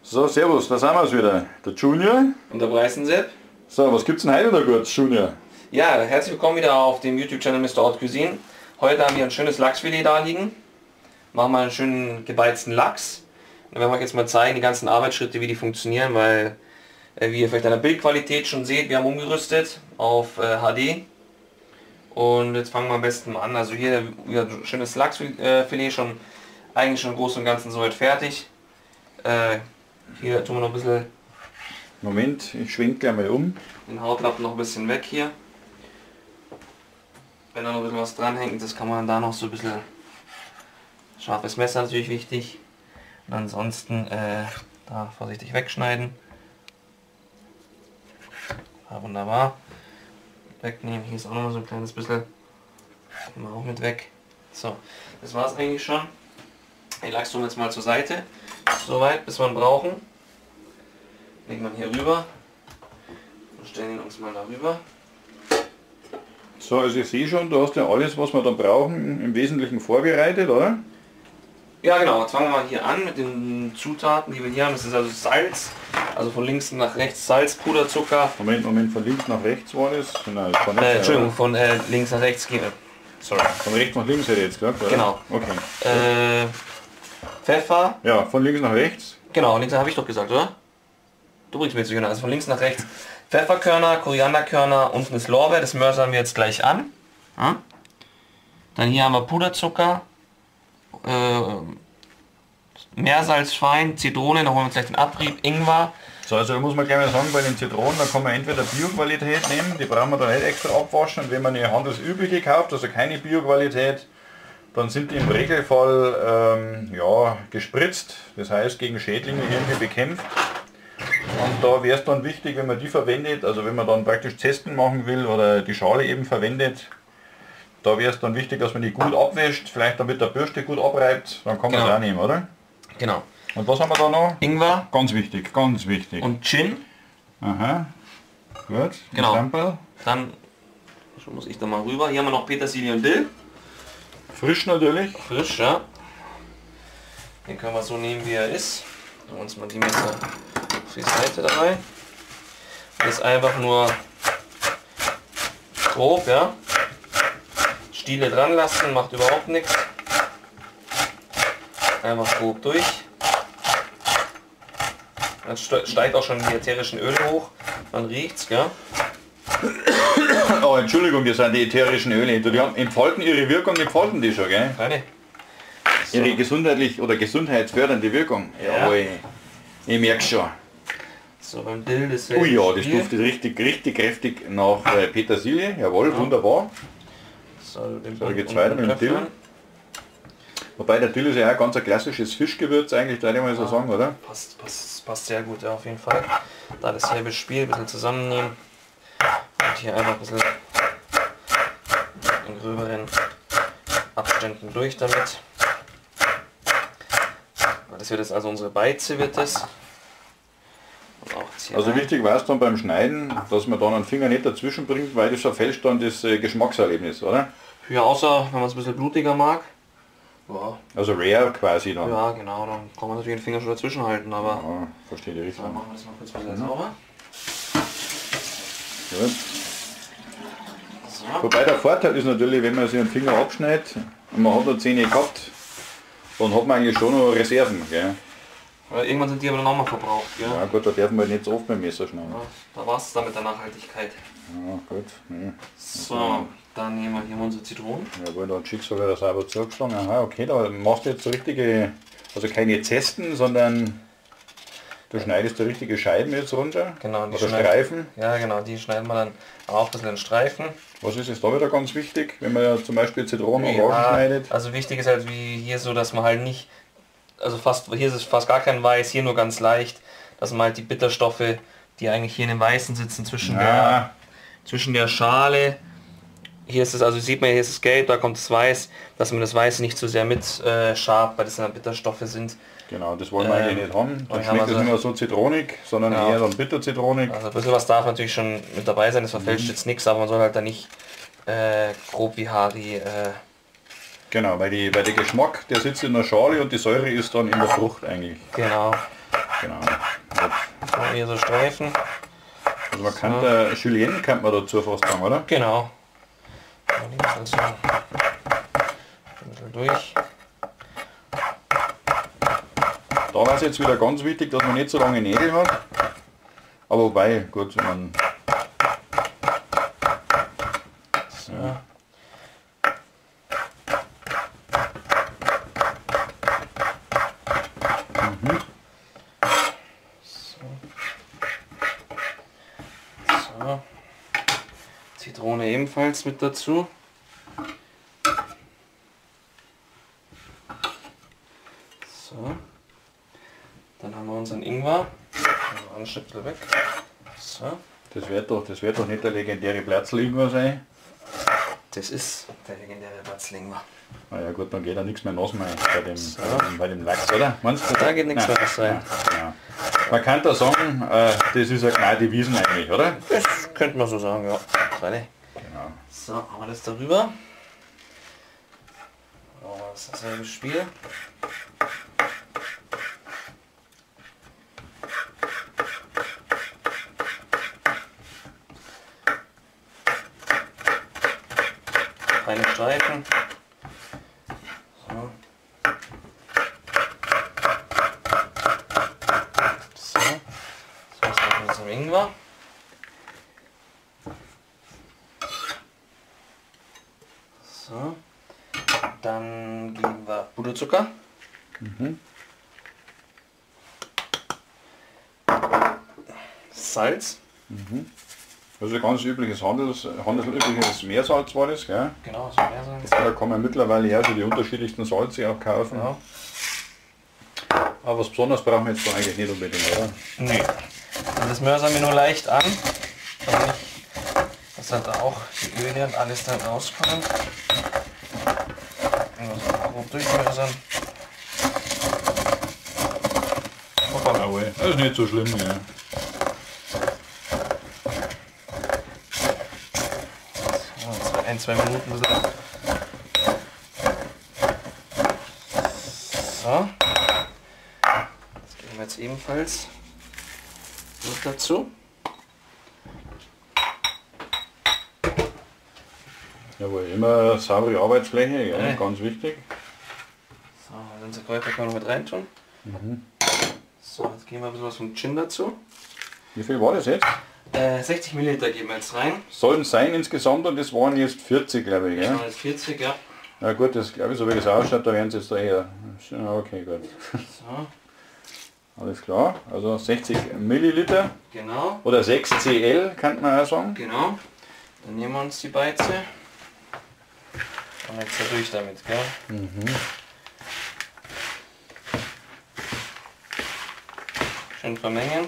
So, servus, da sind wir wieder. Der Junior. Und der Preisensepp. So, was gibt's denn heute da gut, Junior? Ja, herzlich willkommen wieder auf dem YouTube-Channel Mr. Haute Cuisine. Heute haben wir ein schönes Lachsfilet da liegen. Machen wir einen schönen gebeizten Lachs. Dann werden wir euch jetzt mal zeigen, die ganzen Arbeitsschritte, wie die funktionieren, weil, wie ihr vielleicht an der Bildqualität schon seht, wir haben umgerüstet auf HD. Und jetzt fangen wir am besten mal an. Also hier wieder ein schönes Lachsfilet, eigentlich schon im Großen und Ganzen soweit fertig. Hier tun wir noch ein bisschen... Moment, ich schwenke gleich mal um. Den Hautlappen noch ein bisschen weg hier. Wenn da noch ein bisschen was dranhängt, das kann man da noch so ein bisschen... Scharfes Messer natürlich wichtig. Und ansonsten da vorsichtig wegschneiden. Ja, wunderbar. Wegnehmen, hier ist auch noch mal so ein kleines bisschen. Nehmen wir auch mit weg. So, das war es eigentlich schon. Den Lachs tun wir jetzt mal zur Seite. Soweit, bis wir ihn brauchen. Legen wir ihn hier rüber. Und stellen ihn uns mal darüber. So, also ich sehe schon, du hast ja alles, was wir dann brauchen, im Wesentlichen vorbereitet, oder? Ja genau, jetzt fangen wir mal hier an mit den Zutaten, die wir hier haben. Das ist also Salz, also von links nach rechts Salz, Puderzucker. Moment, von links nach rechts war das? Nein, das kann nicht Entschuldigung, von links nach rechts gehen. Sorry. Von rechts nach links hätte ich jetzt gesagt, oder? Genau. Okay. Pfeffer. Ja, von links nach rechts. Genau, links habe ich doch gesagt, oder? Du bringst mir jetzt genau, also von links nach rechts. Pfefferkörner, Korianderkörner, unten ist Lorbeer, das mörsern wir jetzt gleich an. Ja? Dann hier haben wir Puderzucker, Meersalz fein, Zitrone, da holen wir uns gleich den Abrieb, Ingwer. So, also da muss man gleich mal sagen, bei den Zitronen, da kann man entweder Bio-Qualität nehmen, die brauchen wir da nicht extra abwaschen. Und wenn man eine handelsübliche kauft, also keine Bio-Qualität, dann sind die im Regelfall ja, gespritzt, das heißt gegen Schädlinge irgendwie bekämpft. Und da wäre es dann wichtig, wenn man die verwendet, also wenn man dann praktisch Zesten machen will oder die Schale eben verwendet, da wäre es dann wichtig, dass man die gut abwäscht, vielleicht damit der Bürste gut abreibt, dann kann man es auch nehmen, oder? Genau. Und was haben wir da noch? Ingwer. Ganz wichtig, ganz wichtig. Und Gin. Aha, gut. Genau. Stamperl. Dann schon muss ich da mal rüber. Hier haben wir noch Petersilie und Dill. Frisch natürlich. Frisch, ja. Den können wir so nehmen, wie er ist. Nehmen wir uns mal die Messer auf die Seite dabei. Das ist einfach nur grob, ja. Stiele dran lassen, macht überhaupt nichts. Einfach grob durch. Dann steigt auch schon die ätherischen Öle hoch. Man riecht's, gell? Oh, Entschuldigung, das sind die ätherischen Öle. Die haben entfalten ihre Wirkung, entfalten die schon, gell? Keine. So. Ihre gesundheitlich oder gesundheitsfördernde Wirkung. Ja. Jawohl. Ich merke schon. So, beim Dill das Oh ja, das duftet richtig kräftig nach Petersilie. Jawohl, ja. Wunderbar. So, den geht's weiter mit dem Dill. Wobei der Dill ist ja auch ganz ein klassisches Fischgewürz eigentlich, würde ich mal so sagen, oder? Passt sehr gut, ja, auf jeden Fall. Da dasselbe Spiel, ein bisschen zusammennehmen. Und hier einfach ein bisschen in gröberen Abständen durch damit. Das wird jetzt also unsere Beize, wird das. Also wichtig war es dann beim Schneiden, dass man dann einen Finger nicht dazwischen bringt, weil das verfälscht dann das Geschmackserlebnis, oder? Ja, außer wenn man es ein bisschen blutiger mag. Ja. Also rare quasi dann. Ja, genau, dann kann man natürlich den Finger schon dazwischen halten, aber... Ja, verstehe die Richtung. Dann machen wir das mal kurz mal sauber. Gut. So. Wobei der Vorteil ist natürlich, wenn man sich einen Finger abschneidet und man hat noch Zähne gehabt, dann hat man eigentlich schon noch Reserven. Gell? Weil irgendwann sind die aber dann auch mal verbraucht. Gell? Ja gut, da darf man nicht so oft beim Messer schneiden. Ja, da war es dann mit der Nachhaltigkeit. Ja gut. Ja. So, dann nehmen wir hier unsere Zitronen. Jawohl, da hat Schicksal wieder sauber zugeschlagen. Aha, okay, da machst du jetzt so richtige, also keine Zesten, sondern du schneidest da richtige Scheiben jetzt runter. Genau, die oder Streifen. Ja genau, die schneiden wir dann auch ein bisschen in Streifen. Was ist jetzt da wieder ganz wichtig, wenn man ja zum Beispiel Zitronen und Orangen schneidet? Also wichtig ist halt wie hier so, dass man halt nicht, also hier ist es fast gar kein Weiß, hier nur ganz leicht, dass man halt die Bitterstoffe, die eigentlich hier in dem Weißen sitzen, zwischen der Schale, hier ist es, also sieht man, hier ist es gelb, da kommt das Weiß, dass man das Weiße nicht zu sehr mit schabt, weil das dann Bitterstoffe sind. Genau, das wollen wir eigentlich nicht haben. Dann haben schmeckt es nicht mehr so zitronig, sondern eher dann bitterzitronig. Also ein bisschen was darf natürlich schon mit dabei sein, das verfälscht jetzt nichts, aber man soll halt da nicht grob wie Hari. Genau, weil der Geschmack, der sitzt in der Schale und die Säure ist dann in der Frucht eigentlich. Genau. Genau. So, hier so Streifen. Also man kann der Julienne kann man dazu fast sagen, oder? Genau. Und links also ein bisschen durch. Da war es jetzt wieder ganz wichtig, dass man nicht so lange Nägel hat. Aber wobei, gut, wenn man... So. So. Zitrone ebenfalls mit dazu. So. Dann haben wir unseren Ingwer. Also einen Schnippel weg. So. Das wird doch nicht der legendäre Platzl-Ingwer sein. Das ist der legendäre Platzl-Ingwer. Na ja gut, dann geht da nichts mehr nass mehr So. bei dem Lachs, oder? Meinst du? Da geht nichts Nein. mehr rein. Ja. Man kann da sagen, das ist eine gnade Wiesen eigentlich, oder? Das könnte man so sagen, ja. Freilich. Genau. So, haben wir das darüber. Das ist dasselbe Spiel. Feine Streifen. So. So. Das war's mit unserem Ingwer. So. Dann geben wir Puderzucker. Salz. Also ein ganz übliches handelsübliches Meersalz war das, gell? Genau, so Meersalz. Da kann man mittlerweile ja so die unterschiedlichsten Salze auch kaufen. Ja. Aber was Besonderes brauchen wir jetzt da eigentlich nicht unbedingt, oder? Nee. Und das mörsern wir nur leicht an, damit dass halt auch die Öle und alles dann rauskommen. Also grob durchmörsern. Hoppala, das ist nicht so schlimm, ja. So, 1-2 Minuten. So. Das geben wir jetzt ebenfalls mit dazu. Jawohl, immer saubere Arbeitsfläche, ja, Ja. ganz wichtig. So, unsere Kräuter können wir noch mit rein tun. So, jetzt geben wir ein bisschen was vom Gin dazu. Wie viel war das jetzt? 60 Milliliter geben wir jetzt rein. Sollen sein insgesamt und das waren jetzt 40, glaube ich. Das Ja, waren jetzt 40, ja. ja gut, das glaube ich, so wie das ausschaut, da werden es jetzt da eher. Ja, okay, gut. So, Alles klar, also 60 Milliliter genau, oder 6 CL kann man auch sagen. genau. Dann nehmen wir uns die Beize. Und jetzt da durch damit, gell? Schön vermengen.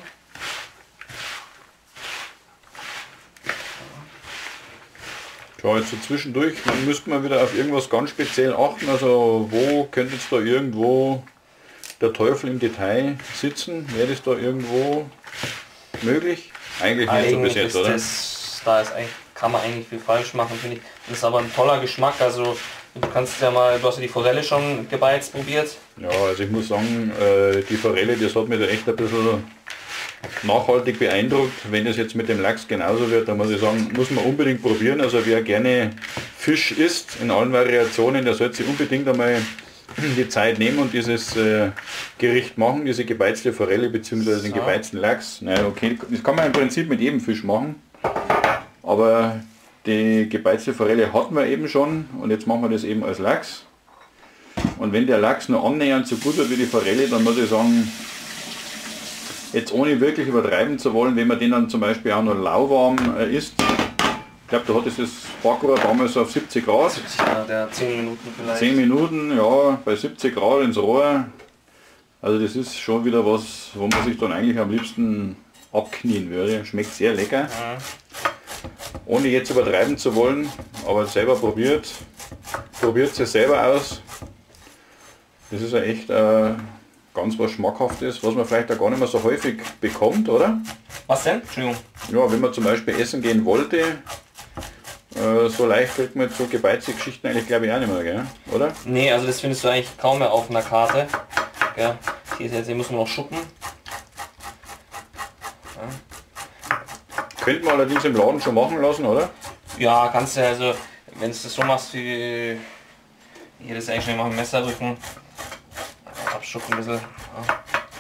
Klar, jetzt so zwischendurch müsste man wieder auf irgendwas ganz speziell achten. Also wo könnte jetzt da irgendwo der Teufel im Detail sitzen? Wäre das da irgendwo möglich? Eigentlich nicht so bis jetzt, ist oder? da ist eigentlich, kann man eigentlich viel falsch machen, finde ich. Das ist aber ein toller Geschmack. Also du kannst ja mal, du hast ja die Forelle schon gebeizt probiert. Ja, also ich muss sagen, die Forelle, das hat mich da echt ein bisschen nachhaltig beeindruckt. Wenn das jetzt mit dem Lachs genauso wird, dann muss ich sagen, muss man unbedingt probieren. Also wer gerne Fisch isst, in allen Variationen, der sollte sich unbedingt einmal die Zeit nehmen und dieses Gericht machen, diese gebeizte Forelle bzw. den gebeizten Lachs. Naja, okay, das kann man im Prinzip mit jedem Fisch machen, aber die gebeizte Forelle hatten wir eben schon und jetzt machen wir das eben als Lachs. Und wenn der Lachs nur annähernd so gut wird wie die Forelle, dann muss ich sagen, jetzt ohne wirklich übertreiben zu wollen, wenn man den dann zum Beispiel auch noch lauwarm isst. Ich glaube, da hat es das Backrohr damals auf 70 Grad. Ja, der 10 Minuten vielleicht. 10 Minuten, ja, bei 70 Grad ins Rohr. Also das ist schon wieder was, wo man sich dann eigentlich am liebsten abknien würde. Schmeckt sehr lecker. Ohne jetzt übertreiben zu wollen, aber selber probiert es selber aus. Das ist ja echt ganz was Schmackhaftes, was man vielleicht auch gar nicht mehr so häufig bekommt, oder? Was denn? Entschuldigung. Ja, wenn man zum Beispiel essen gehen wollte, so leicht kriegt man jetzt so gebeizte Geschichten eigentlich, glaube ich, auch nicht mehr, gell? Oder? Nee, also das findest du eigentlich kaum mehr auf einer Karte. Ja, hier ist jetzt, hier muss man noch schuppen. Könnte man allerdings im Laden schon machen lassen, oder? Ja, kannst du, also wenn du das so machst wie hier, das eigentlich schnell mal mit dem Messer drücken, abschuppen ein bisschen. Ja.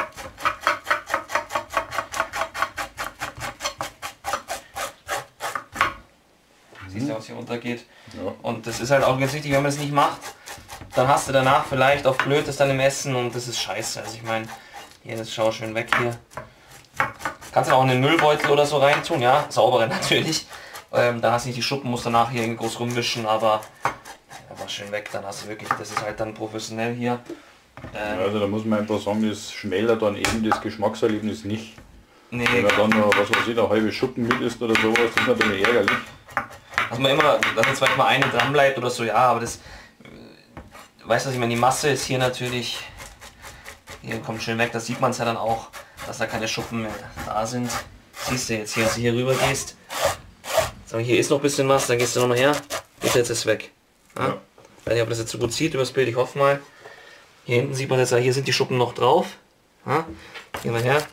Siehst du, was hier runtergeht. Ja. Und das ist halt auch ganz wichtig, wenn man das nicht macht, dann hast du danach vielleicht auf Blödes dann im Essen und das ist scheiße. Also ich meine, hier, das schau schön weg hier. Kannst du auch in den Müllbeutel oder so rein tun, ja, saubere natürlich. Dann hast du nicht die Schuppen, musst danach hier groß rumwischen, aber einfach schön weg, dann hast du wirklich, das ist halt dann professionell hier. Also da muss man einfach sagen, das schmälert dann eben das Geschmackserlebnis nicht. Nee, Wenn man dann noch, was weiß ich, eine halbe Schuppen mit isst oder sowas, das ist natürlich ärgerlich. dass man immer, dass jetzt vielleicht mal eine dran bleibt oder so, ja, aber das, weißt du, was ich meine, die Masse ist hier natürlich, hier kommt schön weg, das sieht man es ja dann auch, dass da keine Schuppen mehr da sind. Siehst du jetzt hier, als du hier rüber gehst, sag mal, hier ist noch ein bisschen was, dann gehst du nochmal her, und jetzt ist es weg. Ja? Ja. Ich weiß nicht, ob das jetzt so gut sieht übers Bild, ich hoffe mal. Hier hinten sieht man jetzt, hier sind die Schuppen noch drauf. Ja? Gehen wir her.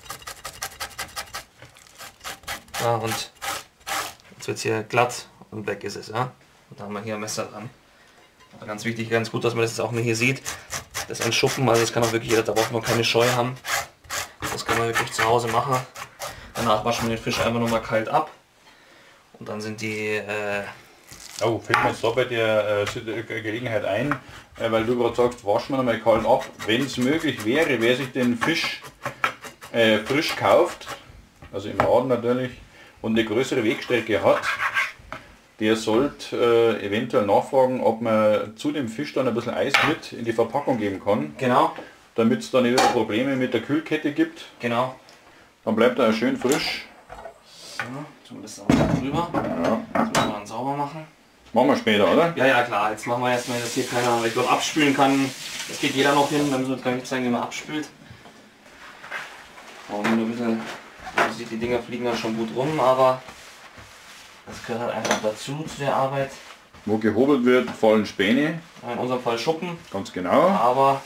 Ja, und jetzt wird es hier glatt und weg ist es. Ja? Und da haben wir hier ein Messer dran. Aber ganz wichtig, ganz gut, dass man das jetzt auch mal hier sieht. Das ist ein Schuppen, also das kann auch wirklich jeder, da braucht man keine Scheu haben. Das kann man wirklich zu Hause machen. Danach waschen wir den Fisch einfach nochmal kalt ab. Und dann sind die... Oh, fällt mir so bei der Gelegenheit ein, weil du gerade sagst, waschen wir nochmal kalt ab. Wenn es möglich wäre, wer sich den Fisch frisch kauft, also im Laden natürlich, und eine größere Wegstrecke hat, der sollte eventuell nachfragen, ob man zu dem Fisch dann ein bisschen Eis mit in die Verpackung geben kann, Genau, damit es dann nicht wieder Probleme mit der Kühlkette gibt. genau. Dann bleibt er schön frisch. So, tun wir das dann mal drüber. Ja. Das müssen wir dann sauber machen. Machen wir später, oder? Ja, ja, klar. Jetzt machen wir erstmal, dass hier keiner, ich glaube, abspülen kann. Das geht jeder noch hin, dann müssen wir gar nicht zeigen, wie man abspült. Brauchen wir nur ein bisschen, man sieht, die Dinger fliegen dann schon gut rum, aber das gehört halt einfach dazu, zu der Arbeit. Wo gehobelt wird, fallen Späne, In unserem Fall Schuppen, ganz genau. aber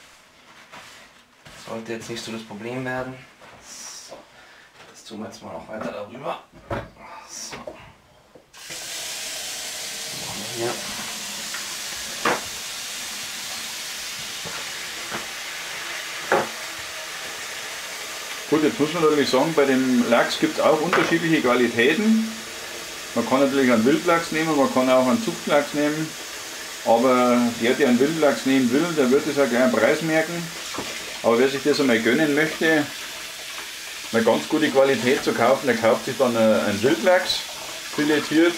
das sollte jetzt nicht so das Problem werden. So, das tun wir jetzt mal noch weiter darüber. So. Ja. Gut, jetzt muss man natürlich sagen, bei dem Lachs gibt es auch unterschiedliche Qualitäten. Man kann natürlich einen Wildlachs nehmen, man kann auch einen Zuchtlachs nehmen. Aber der einen Wildlachs nehmen will, der wird es ja gleich einen Preis merken. Aber wer sich das einmal gönnen möchte, eine ganz gute Qualität zu kaufen, der kauft sich dann einen Wildlachs, filetiert.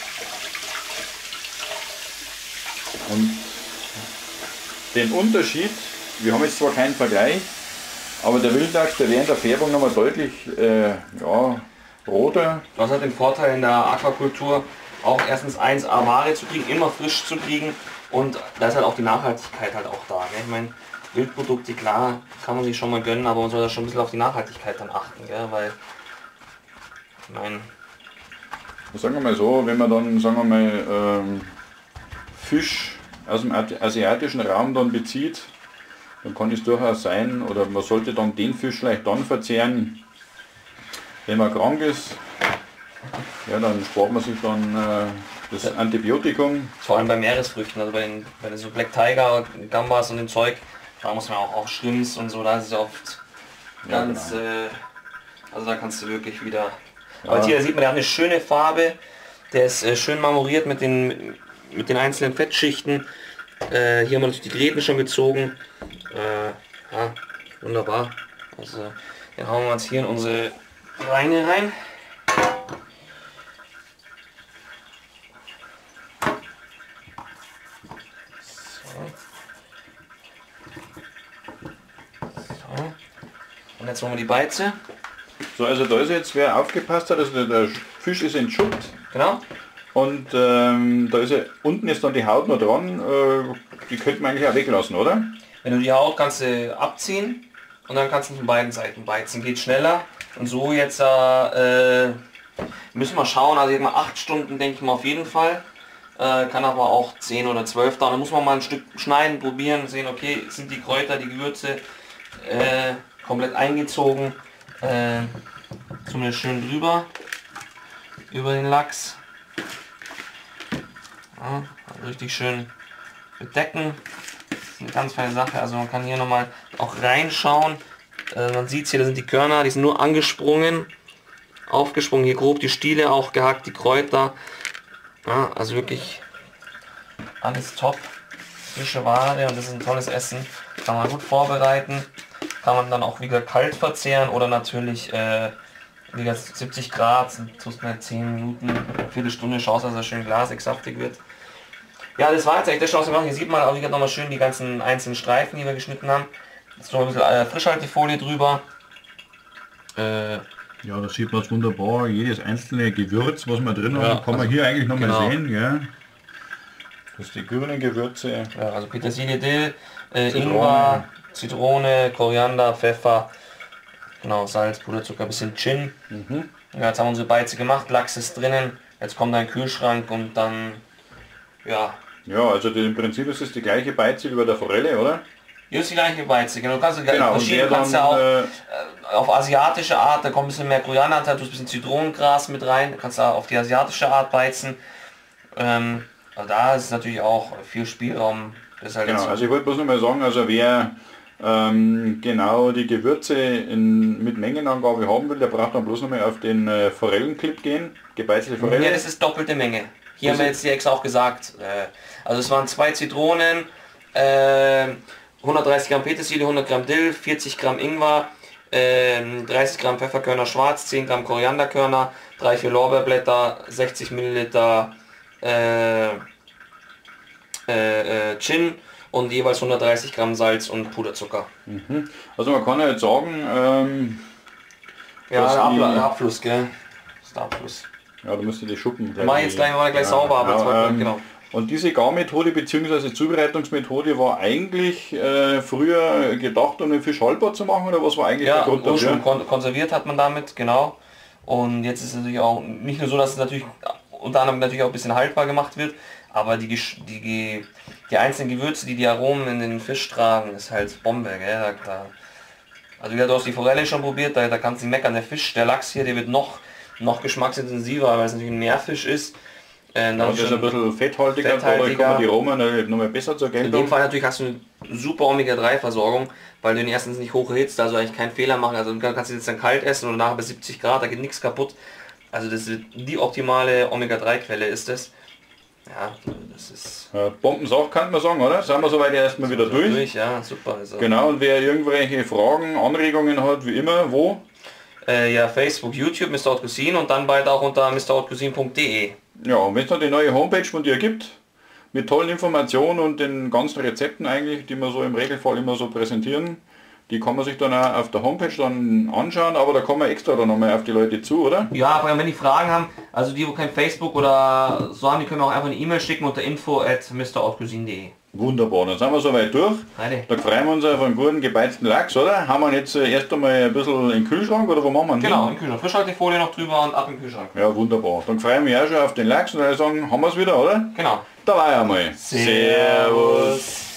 Und den Unterschied, wir haben jetzt zwar keinen Vergleich, aber der Wildlachs, der wäre in der Färbung nochmal deutlich ja, roter. Das hat den Vorteil in der Aquakultur, auch erstens 1A Ware zu kriegen, immer frisch zu kriegen, und da ist halt auch die Nachhaltigkeit halt auch da. Gell? Ich meine, Wildprodukte, klar, kann man sich schon mal gönnen, aber man soll da schon ein bisschen auf die Nachhaltigkeit dann achten, gell? Weil, ich meine... Sagen wir mal so, wenn man dann, sagen wir mal, Fisch aus dem asiatischen Raum dann bezieht, dann kann es durchaus sein, oder man sollte dann den Fisch vielleicht dann verzehren, wenn man krank ist. Ja, dann spart man sich dann das Antibiotikum. Vor allem bei Meeresfrüchten, also bei den so Black Tiger, Gambas und dem Zeug, da muss man auch Shrimps und so, da ist es oft ganz, Ja, genau. also da kannst du wirklich wieder... Aber hier sieht man, der hat eine schöne Farbe, der ist schön marmoriert mit den einzelnen Fettschichten. Hier haben wir natürlich die Gräten schon gezogen. Ja, wunderbar. Also den hauen wir uns hier in unsere Reine rein. So. Und jetzt machen wir die Beize. So, also da ist jetzt, wer aufgepasst hat, also der Fisch ist entschuppt. Genau. Und da ist unten ist dann die Haut noch dran, die könnte man eigentlich auch weglassen, oder? Wenn du die Haut kannst du abziehen und dann kannst du von beiden Seiten beizen. Geht schneller. Und so jetzt müssen wir schauen, also mal 8 Stunden denke ich mal auf jeden Fall. Kann aber auch 10 oder 12 dauern. Da muss man mal ein Stück schneiden, probieren, sehen, okay, sind die Kräuter, die Gewürze komplett eingezogen. Zumindest schön drüber, über den Lachs. Ja, richtig schön bedecken. Das ist eine ganz feine Sache. Also man kann hier nochmal auch reinschauen. Man sieht hier, da sind die Körner, die sind nur angesprungen, aufgesprungen, hier grob die Stiele auch gehackt, die Kräuter. Ja, also wirklich alles top. Frische Ware und das ist ein tolles Essen. Kann man gut vorbereiten. Kann man dann auch wieder kalt verzehren oder natürlich wieder 70 Grad, tust mal 10 Minuten, eine Viertelstunde, schaust, dass er schön glasig, saftig wird. Ja, das war jetzt eigentlich das, was wir machen. Hier sieht man auch wieder nochmal schön die ganzen einzelnen Streifen, die wir geschnitten haben. Jetzt noch ein bisschen Frischhaltefolie drüber. Ja, das sieht man jetzt wunderbar. Jedes einzelne Gewürz, was wir drin haben, kann man hier eigentlich noch mal sehen. Ja. Das ist die grünen Gewürze. Ja, also Petersilie, Dill, Ingwer, Zitrone, Koriander, Pfeffer, genau, Salz, Puderzucker, bisschen Gin. Ja, jetzt haben wir unsere Beize gemacht, Lachs ist drinnen. Jetzt kommt ein Kühlschrank und dann, ja. Ja, also im Prinzip ist es die gleiche Beize wie bei der Forelle, oder? Hier ist die gleiche Beize, genau. Du kannst Genau, ja auch auf asiatische Art, da kommt ein bisschen mehr Koriander, du ein bisschen Zitronengras mit rein, du kannst da auf die asiatische Art beizen. Aber da ist natürlich auch viel Spielraum. Das ist halt genau, so. also ich wollte bloß noch mal sagen, also wer genau die Gewürze mit Mengenangabe haben will, der braucht dann bloß noch mal auf den Forellenclip gehen, gebeizelte Forelle. Ja, das ist doppelte Menge. Hier haben wir jetzt die extra auch gesagt. Also es waren 2 Zitronen, 130 Gramm Petersilie, 100 Gramm Dill, 40 Gramm Ingwer, 30 Gramm Pfefferkörner schwarz, 10 Gramm Korianderkörner, 3-4 Lorbeerblätter, 60 Milliliter Gin und jeweils 130 Gramm Salz und Puderzucker. Also man kann ja jetzt sagen, ja, der Abfluss, gell? Das ist der Abfluss. Ja, du musst die Schuppen. Mach ich jetzt gleich sauber, aber genau. Und diese Garmethode bzw. Zubereitungsmethode war eigentlich früher gedacht, um den Fisch haltbar zu machen, oder was war eigentlich der Grund dafür? Konserviert hat man damit, genau. Und jetzt ist es natürlich auch nicht nur so, dass es natürlich unter anderem natürlich auch ein bisschen haltbar gemacht wird, aber die einzelnen Gewürze, die Aromen in den Fisch tragen, ist halt Bombe, gell? Also du hast die Forelle schon probiert, da kannst du nicht meckern. Der Fisch, der Lachs hier, der wird noch geschmacksintensiver, weil es natürlich ein Meerfisch ist. Dann ist ein bisschen fetthaltiger, dadurch kommen die Aromen noch mal besser zur Geltung. In dem Fall natürlich hast du eine super Omega-3-Versorgung, weil du ihn erstens nicht hoch erhitzt, also eigentlich keinen Fehler machen. Also du kannst ihn jetzt dann kalt essen und nachher bei 70 Grad, da geht nichts kaputt. Also das ist die optimale Omega-3-Quelle ist es. Ja, das ist... Bombensache kann man sagen, oder? Sind wir soweit erstmal wieder durch? Ja, super. Also. Genau, und wer irgendwelche Fragen, Anregungen hat, wie immer, wo? Ja, Facebook, YouTube, Mr. Haute Cuisine und dann bald auch unter mrhautcuisine.de. Ja, und wenn es noch die neue Homepage von dir gibt, mit tollen Informationen und den ganzen Rezepten eigentlich, die wir so im Regelfall immer so präsentieren, die kann man sich dann auch auf der Homepage dann anschauen, aber da kommen wir extra dann nochmal auf die Leute zu, oder? Ja, aber wenn die Fragen haben, also die, wo kein Facebook oder so haben, die können auch einfach eine E-Mail schicken unter info@mrhautcuisine.de. Wunderbar, dann sind wir soweit durch. Heide. Da freuen wir uns auf einen guten gebeizten Lachs, oder? Haben wir ihn jetzt erst einmal ein bisschen in den Kühlschrank, oder wo machen wir ihn? Genau, im Kühlschrank. Frischhaltefolie noch drüber und ab im Kühlschrank. Ja, wunderbar. Dann freuen wir mich auch schon auf den Lachs und dann sagen, haben wir es wieder, oder? Genau. Da war er einmal. Servus.